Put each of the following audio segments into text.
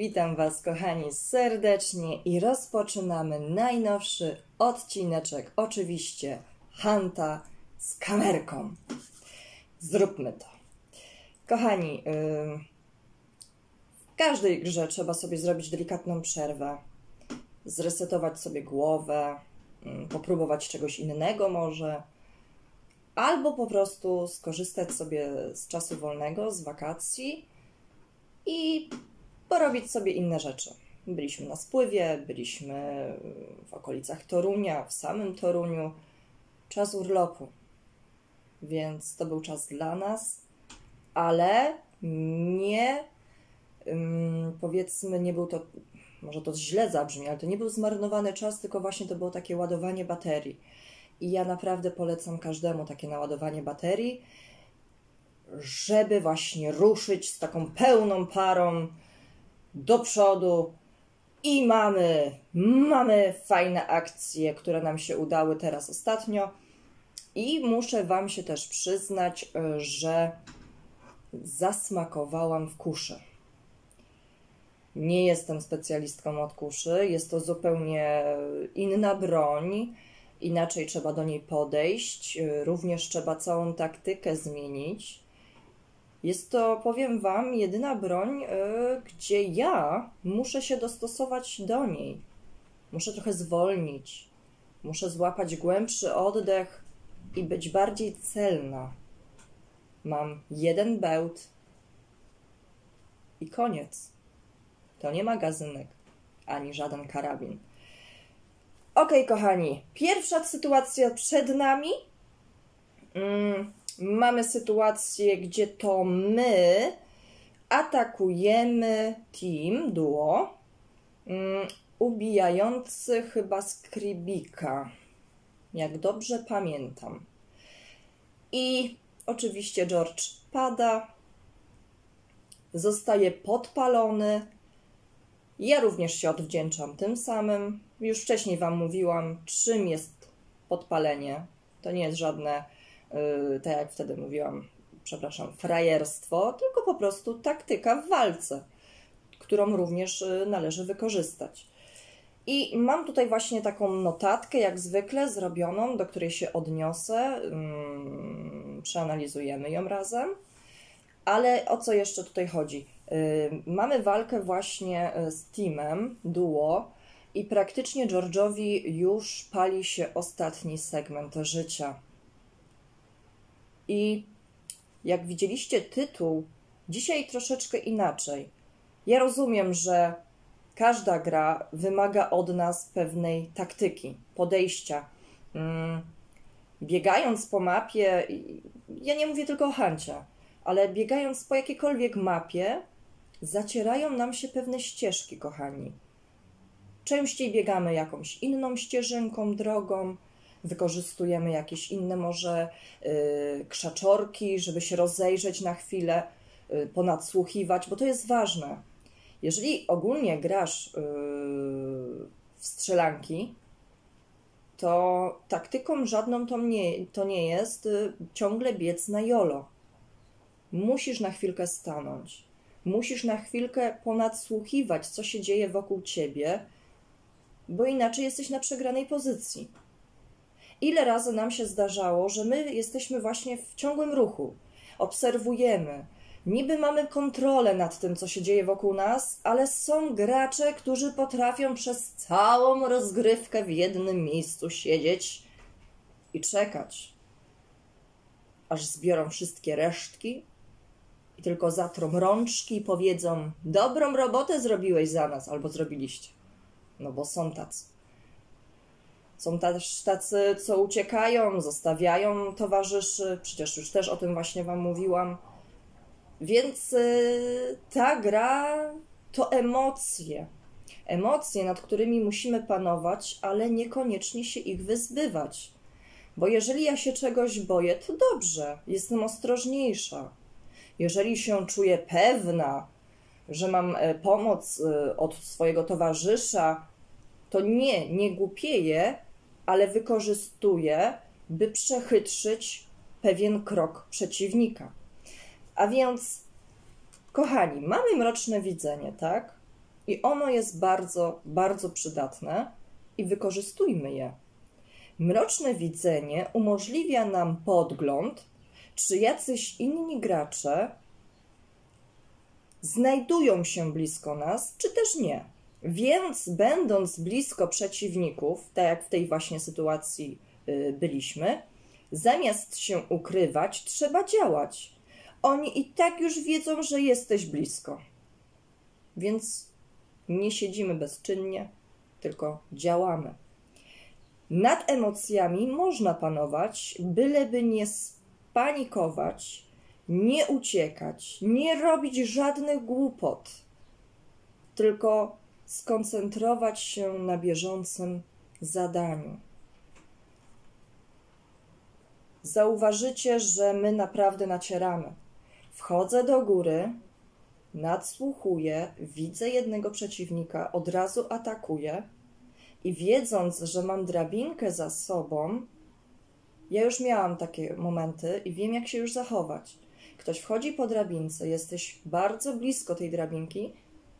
Witam Was, kochani, serdecznie i rozpoczynamy najnowszy odcineczek, oczywiście Hunta z kamerką. Zróbmy to. Kochani, w każdej grze trzeba sobie zrobić delikatną przerwę, zresetować sobie głowę, popróbować czegoś innego może, albo po prostu skorzystać sobie z czasu wolnego, z wakacji i porobić sobie inne rzeczy. Byliśmy na spływie, byliśmy w okolicach Torunia, w samym Toruniu. Czas urlopu. Więc to był czas dla nas, ale nie, powiedzmy, nie był to, może to źle zabrzmi, ale to nie był zmarnowany czas, tylko właśnie to było takie ładowanie baterii. I ja naprawdę polecam każdemu takie naładowanie baterii, żeby właśnie ruszyć z taką pełną parą do przodu i mamy fajne akcje, które nam się udały teraz ostatnio i muszę Wam się też przyznać, że zasmakowałam w kuszy. Nie jestem specjalistką od kuszy, jest to zupełnie inna broń, inaczej trzeba do niej podejść, również trzeba całą taktykę zmienić. Jest to, powiem Wam, jedyna broń, gdzie ja muszę się dostosować do niej. Muszę trochę zwolnić, muszę złapać głębszy oddech i być bardziej celna. Mam jeden bełt i koniec. To nie magazynek, ani żaden karabin. Okej, kochani, pierwsza sytuacja przed nami. Mamy sytuację, gdzie to my atakujemy team, duo, ubijający chyba Skrybika, jak dobrze pamiętam. I oczywiście George pada, zostaje podpalony. Ja również się odwdzięczam tym samym. Już wcześniej Wam mówiłam, czym jest podpalenie. To nie jest żadne, tak jak wtedy mówiłam, przepraszam, frajerstwo, tylko po prostu taktyka w walce, którą również należy wykorzystać. I mam tutaj właśnie taką notatkę, jak zwykle, zrobioną, do której się odniosę. Przeanalizujemy ją razem. Ale o co jeszcze tutaj chodzi? Mamy walkę właśnie z teamem, duo, i praktycznie George'owi już pali się ostatni segment życia. I jak widzieliście tytuł, dzisiaj troszeczkę inaczej. Ja rozumiem, że każda gra wymaga od nas pewnej taktyki, podejścia. Biegając po mapie, ja nie mówię tylko o Huncie, ale biegając po jakiejkolwiek mapie, zacierają nam się pewne ścieżki, kochani. Częściej biegamy jakąś inną ścieżynką, drogą, wykorzystujemy jakieś inne może krzaczorki, żeby się rozejrzeć na chwilę, ponadsłuchiwać, bo to jest ważne. Jeżeli ogólnie grasz w strzelanki, to taktyką żadną to nie jest ciągle biec na jolo. Musisz na chwilkę stanąć. Musisz na chwilkę ponadsłuchiwać, co się dzieje wokół ciebie, bo inaczej jesteś na przegranej pozycji. Ile razy nam się zdarzało, że my jesteśmy właśnie w ciągłym ruchu, obserwujemy, niby mamy kontrolę nad tym, co się dzieje wokół nas, ale są gracze, którzy potrafią przez całą rozgrywkę w jednym miejscu siedzieć i czekać, aż zbiorą wszystkie resztki i tylko zatrą rączki i powiedzą: dobrą robotę zrobiłeś za nas, albo zrobiliście. No bo są tacy. Są też tacy, co uciekają, zostawiają towarzyszy, przecież już też o tym właśnie Wam mówiłam. Więc ta gra to emocje. Emocje, nad którymi musimy panować, ale niekoniecznie się ich wyzbywać. Bo jeżeli ja się czegoś boję, to dobrze, jestem ostrożniejsza. Jeżeli się czuję pewna, że mam pomoc od swojego towarzysza, to nie głupieję, ale wykorzystuję, by przechytrzyć pewien krok przeciwnika. A więc, kochani, mamy mroczne widzenie, tak? i ono jest bardzo, bardzo przydatne i wykorzystujmy je. Mroczne widzenie umożliwia nam podgląd, czy jacyś inni gracze znajdują się blisko nas, czy też nie. Więc będąc blisko przeciwników, tak jak w tej właśnie sytuacji byliśmy, zamiast się ukrywać, trzeba działać. Oni i tak już wiedzą, że jesteś blisko. Więc nie siedzimy bezczynnie, tylko działamy. Nad emocjami można panować, byleby nie spanikować, nie uciekać, nie robić żadnych głupot, tylko skoncentrować się na bieżącym zadaniu. Zauważycie, że my naprawdę nacieramy. Wchodzę do góry, nadsłuchuję, widzę jednego przeciwnika, od razu atakuję i wiedząc, że mam drabinkę za sobą, ja już miałam takie momenty i wiem, jak się już zachować. Ktoś wchodzi po drabince, jesteś bardzo blisko tej drabinki,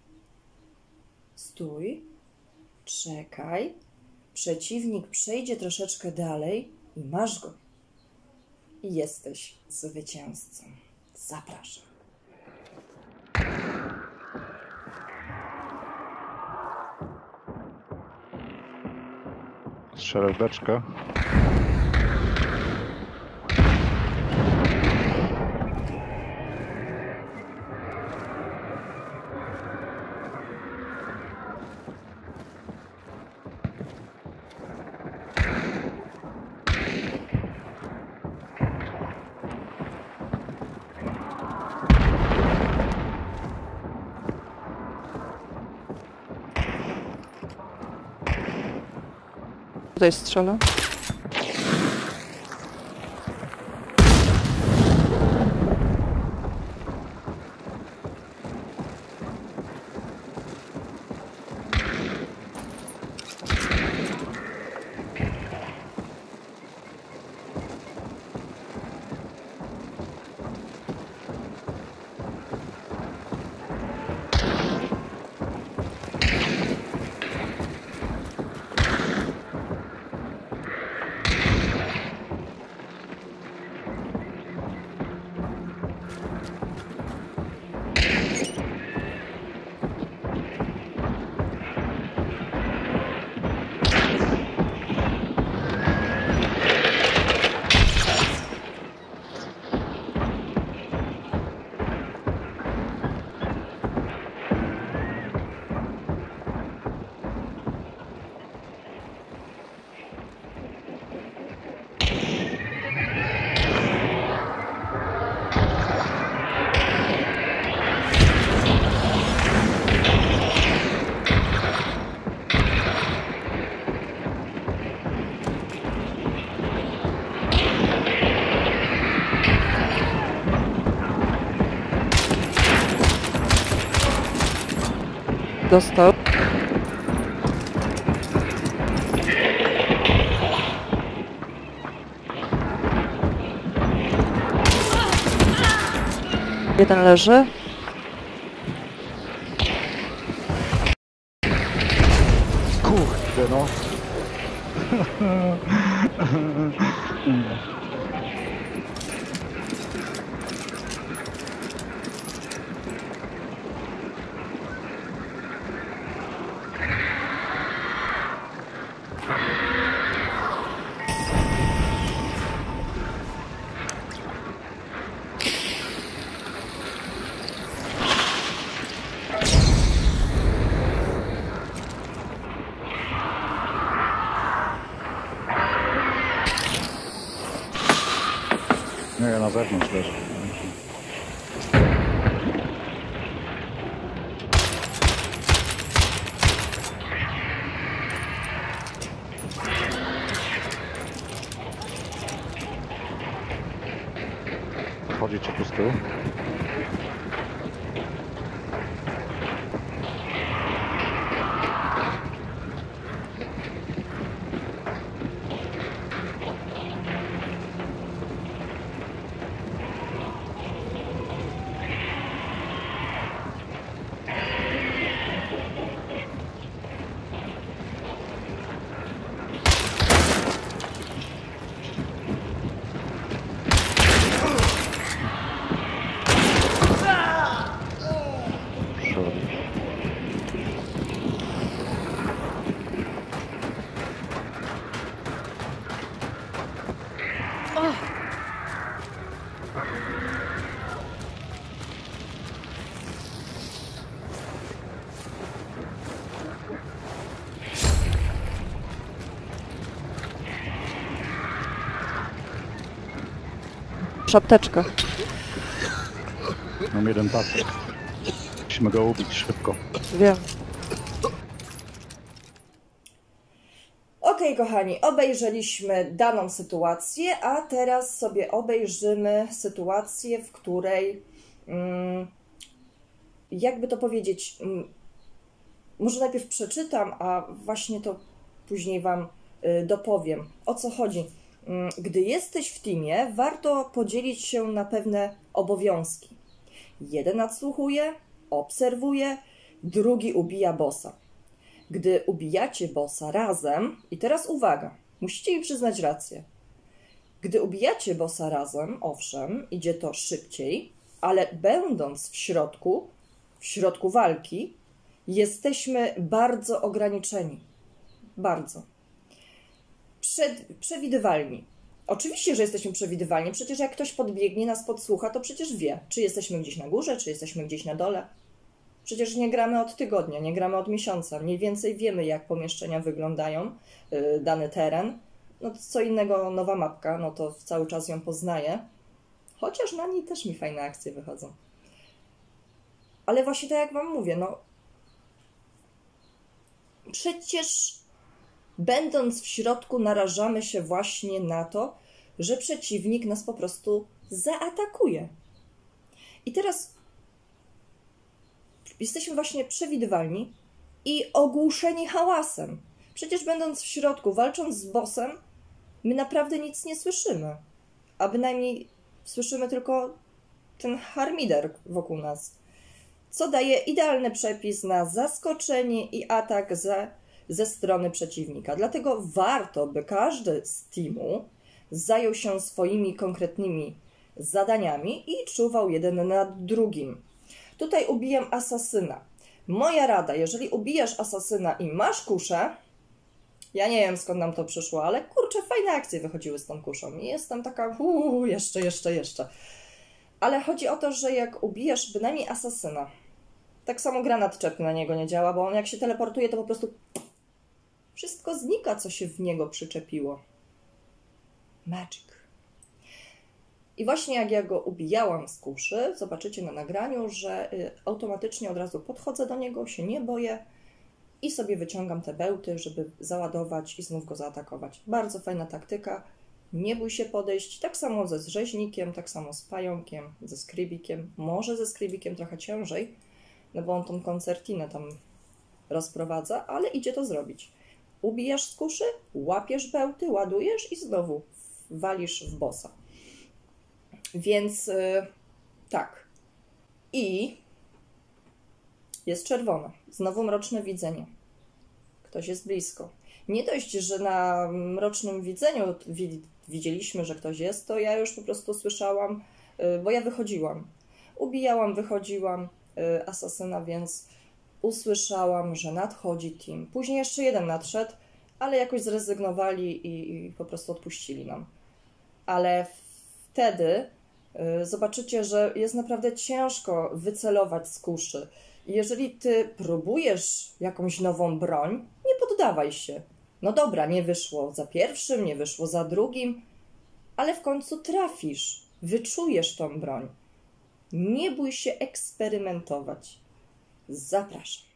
stój, czekaj, przeciwnik przejdzie troszeczkę dalej i masz go. I jesteś zwycięzcą. Zapraszam. Strzelę w beczkę. Tutaj strzelę. Dostał. Jeden leży. Kurde no. Nie, na zewnątrz leży. Chodzicie tu z tyłu? Apteczkę. Mam jeden pasek. Musimy go ubić szybko. Wiem. Okej, kochani, obejrzeliśmy daną sytuację, a teraz sobie obejrzymy sytuację, w której, jakby to powiedzieć, może najpierw przeczytam, a właśnie to później Wam dopowiem. O co chodzi? Gdy jesteś w teamie, warto podzielić się na pewne obowiązki. Jeden nadsłuchuje, obserwuje, drugi ubija bossa. Gdy ubijacie bossa razem, i teraz uwaga, musicie mi przyznać rację. Gdy ubijacie bossa razem, owszem, idzie to szybciej, ale będąc w środku walki, jesteśmy bardzo ograniczeni. Bardzo. Przewidywalni. Oczywiście, że jesteśmy przewidywalni, przecież jak ktoś podbiegnie, nas podsłucha, to przecież wie, czy jesteśmy gdzieś na górze, czy jesteśmy gdzieś na dole. Przecież nie gramy od tygodnia, nie gramy od miesiąca. Mniej więcej wiemy, jak pomieszczenia wyglądają, dany teren. No to co innego nowa mapka, no to cały czas ją poznaję. Chociaż na niej też mi fajne akcje wychodzą. Ale właśnie tak jak Wam mówię, no przecież będąc w środku narażamy się właśnie na to, że przeciwnik nas po prostu zaatakuje. I teraz jesteśmy właśnie przewidywalni i ogłuszeni hałasem. Przecież będąc w środku, walcząc z bossem, my naprawdę nic nie słyszymy. A bynajmniej słyszymy tylko ten harmider wokół nas. Co daje idealny przepis na zaskoczenie i atak ze strony przeciwnika. Dlatego warto, by każdy z teamu zajął się swoimi konkretnymi zadaniami i czuwał jeden nad drugim. Tutaj ubijam asasyna. Moja rada, jeżeli ubijasz asasyna i masz kuszę, ja nie wiem skąd nam to przyszło, ale kurczę, fajne akcje wychodziły z tą kuszą. I jestem taka, jeszcze. Ale chodzi o to, że jak ubijasz bynajmniej asasyna, tak samo granat czepny na niego nie działa, bo on jak się teleportuje, to po prostu wszystko znika, co się w niego przyczepiło. Magic. I właśnie jak ja go ubijałam z kuszy, zobaczycie na nagraniu, że automatycznie od razu podchodzę do niego, się nie boję i sobie wyciągam te bełty, żeby załadować i znów go zaatakować. Bardzo fajna taktyka. Nie bój się podejść. Tak samo ze rzeźnikiem, tak samo z pająkiem, ze skrybikiem. Może ze skrybikiem trochę ciężej, no bo on tą koncertinę tam rozprowadza, ale idzie to zrobić. Ubijasz z kuszy, łapiesz bełty, ładujesz i znowu walisz w bossa. Więc tak. I jest czerwona. Znowu mroczne widzenie. Ktoś jest blisko. Nie dość, że na mrocznym widzeniu widzieliśmy, że ktoś jest, to ja już po prostu słyszałam, bo ja wychodziłam. Ubijałam, wychodziłam asasyna, więc usłyszałam, że nadchodzi team. Później jeszcze jeden nadszedł, ale jakoś zrezygnowali i po prostu odpuścili nam. Ale wtedy zobaczycie, że jest naprawdę ciężko wycelować z kuszy. Jeżeli ty próbujesz jakąś nową broń, nie poddawaj się. No dobra, nie wyszło za pierwszym, nie wyszło za drugim, ale w końcu trafisz, wyczujesz tą broń. Nie bój się eksperymentować. Zapraszam.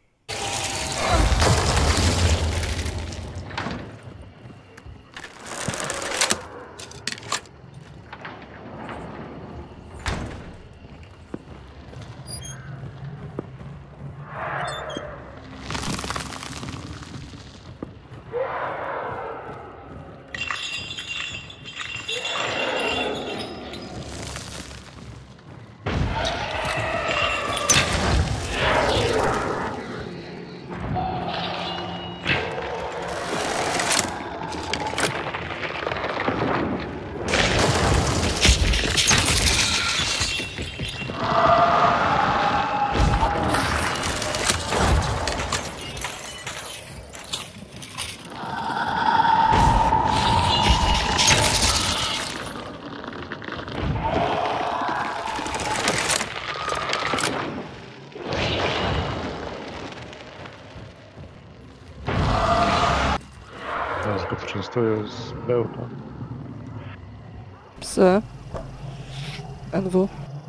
Teraz go przestoję z bełta. Psy. NW.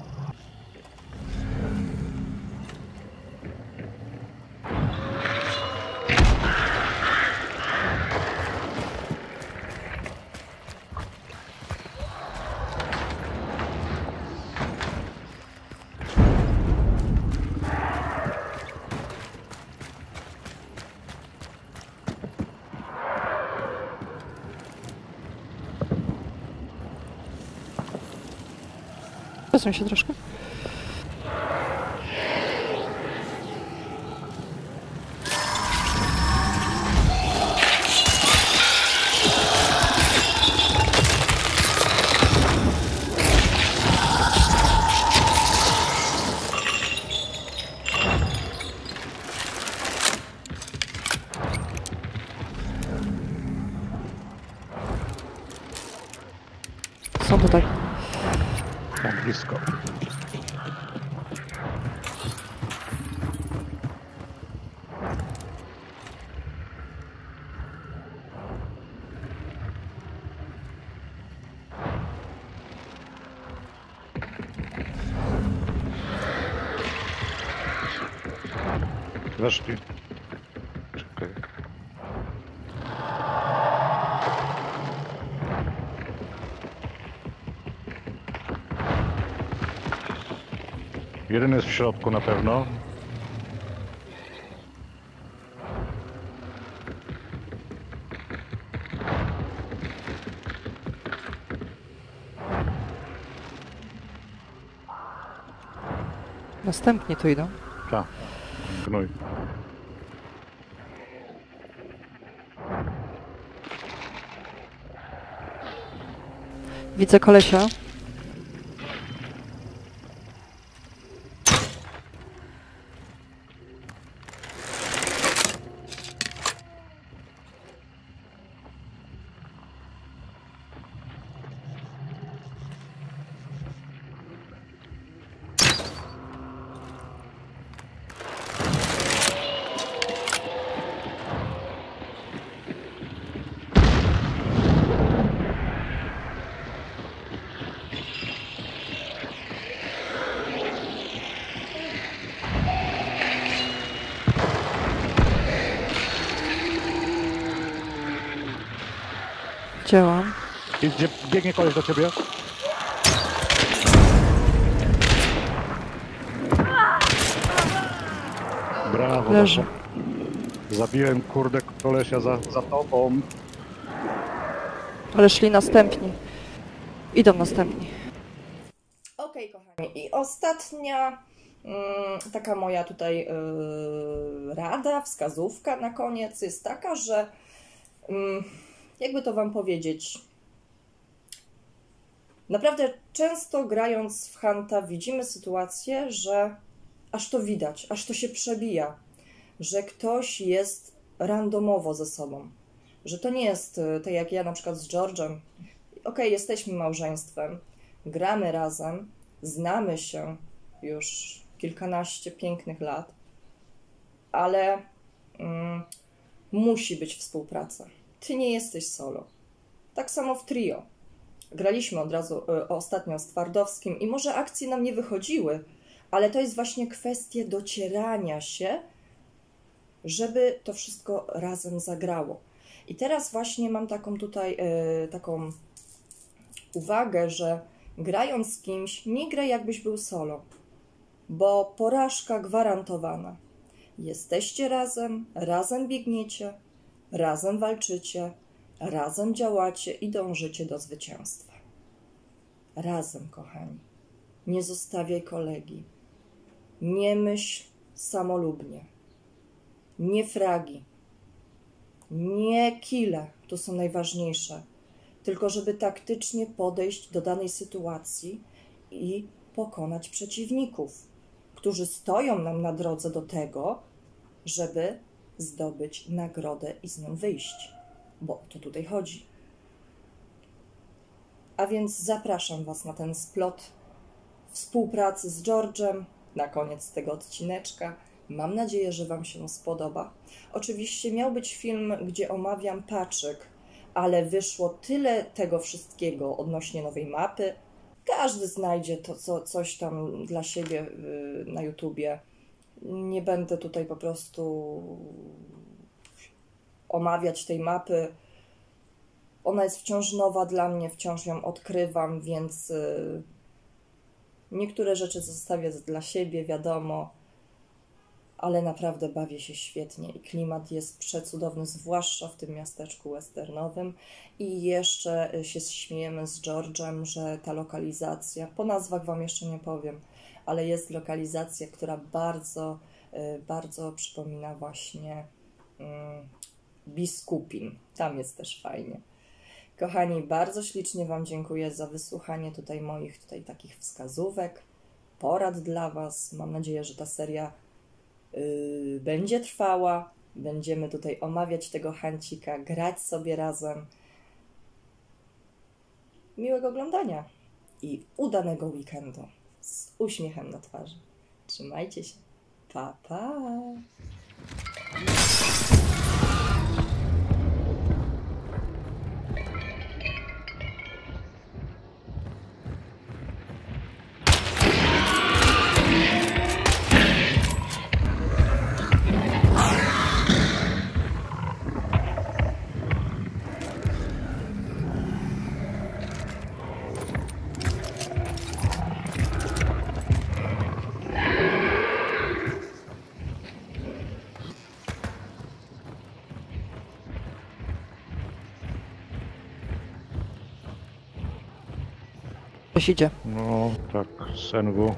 Przesuń się troszkę. Są tutaj. Tak blisko. Weszli. Czekaj. Jeden jest w środku na pewno. Następni tu idą. Tak. Gnój. Widzę kolesia. Działam. Idzie, biegnie koleś do ciebie. Brawo. Leży. Zabiłem kurde kolesia za tobą. Ale szli następni. Idą następni. Okej, kochani. I ostatnia taka moja tutaj rada, wskazówka na koniec jest taka, że jakby to wam powiedzieć, naprawdę często grając w Hunta widzimy sytuację, że aż to widać, aż to się przebija, że ktoś jest randomowo ze sobą, że to nie jest tak jak ja na przykład z George'em. Okej, jesteśmy małżeństwem, gramy razem, znamy się już kilkanaście pięknych lat, ale musi być współpraca. Ty nie jesteś solo. Tak samo w trio. Graliśmy od razu ostatnio z Twardowskim i może akcje nam nie wychodziły, ale to jest właśnie kwestia docierania się, żeby to wszystko razem zagrało. I teraz właśnie mam taką tutaj taką uwagę, że grając z kimś, nie graj jakbyś był solo, bo porażka gwarantowana. Jesteście razem, razem biegniecie, razem walczycie, razem działacie i dążycie do zwycięstwa. Razem, kochani. Nie zostawiaj kolegi. Nie myśl samolubnie. Nie fragi. Nie kile, to są najważniejsze. Tylko żeby taktycznie podejść do danej sytuacji i pokonać przeciwników, którzy stoją nam na drodze do tego, żeby zdobyć nagrodę i z nią wyjść. Bo o to tutaj chodzi. A więc zapraszam Was na ten splot współpracy z George'em na koniec tego odcineczka. Mam nadzieję, że Wam się spodoba. Oczywiście miał być film, gdzie omawiam patchyk, ale wyszło tyle tego wszystkiego odnośnie nowej mapy, Każdy znajdzie to, coś tam dla siebie na YouTubie. Nie będę tutaj po prostu omawiać tej mapy. Ona jest wciąż nowa dla mnie, wciąż ją odkrywam, więc niektóre rzeczy zostawię dla siebie, wiadomo, ale naprawdę bawię się świetnie i klimat jest przecudowny, zwłaszcza w tym miasteczku westernowym. I jeszcze się śmiejemy z George'em, że ta lokalizacja, po nazwach wam jeszcze nie powiem, ale jest lokalizacja, która bardzo, bardzo przypomina właśnie Biskupin. Tam jest też fajnie. Kochani, bardzo ślicznie wam dziękuję za wysłuchanie tutaj moich takich wskazówek, porad dla was. Mam nadzieję, że ta seria będzie trwała. Będziemy tutaj omawiać tego hancika, grać sobie razem. Miłego oglądania i udanego weekendu z uśmiechem na twarzy. Trzymajcie się. Pa, pa! Ktoś idzie. No, tak, z NW.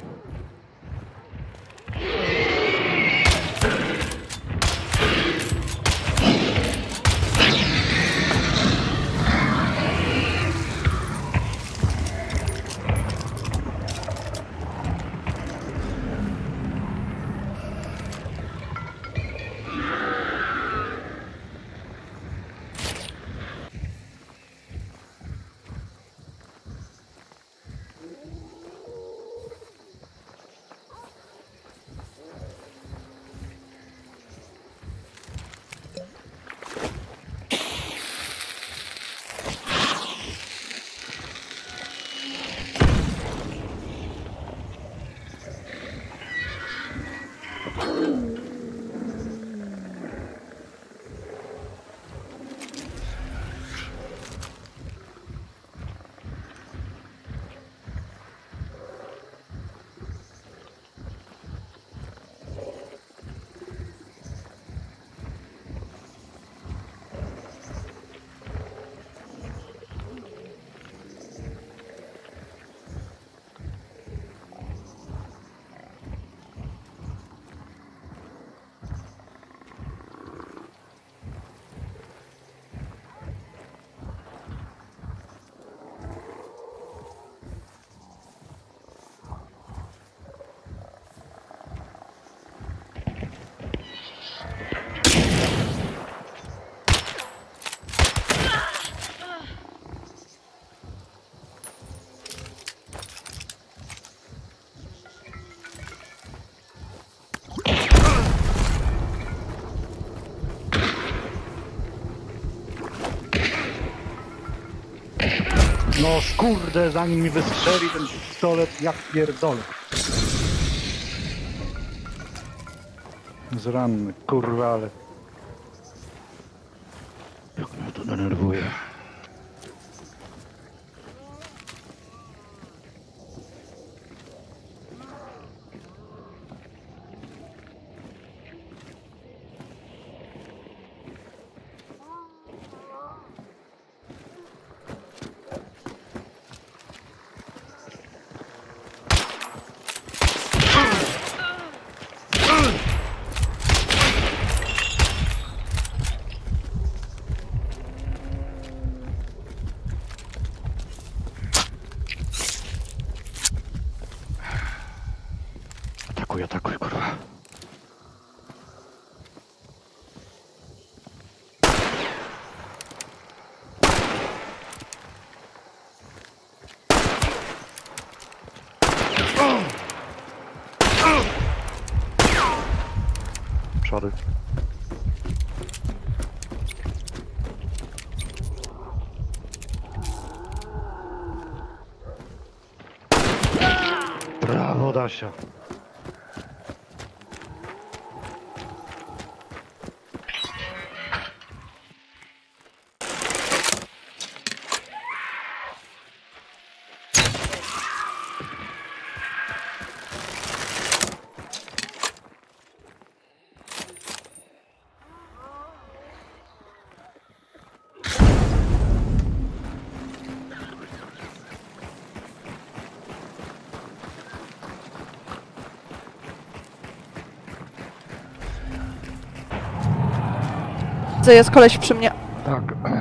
No kurde, zanim mi wystrzeli ten pistolet, jak pierdolę. Zranny, kurwa, ale... Jak mnie to denerwuje. Atakuj, atakuj, kurwa. Przody. Dasia. Jest koleś przy mnie. Tak.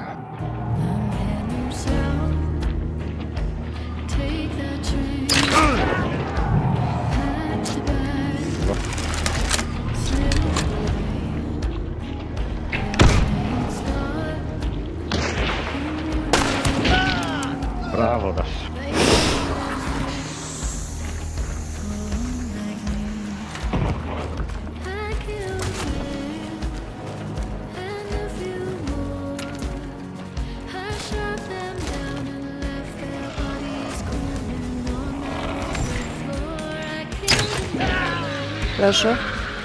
Brawo, Dasia. Leży.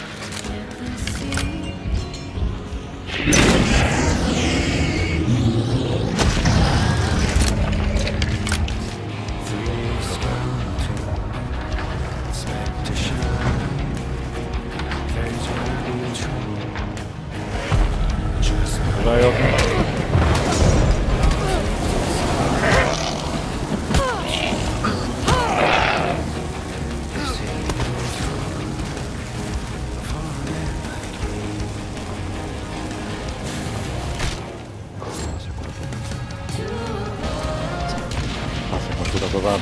Zajo. Pasek masz uratowany.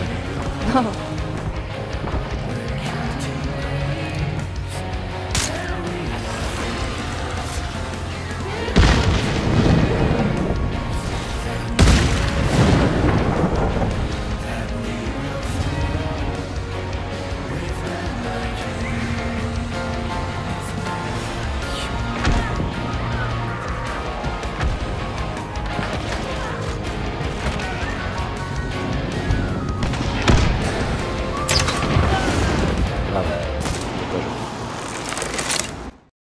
Brawo.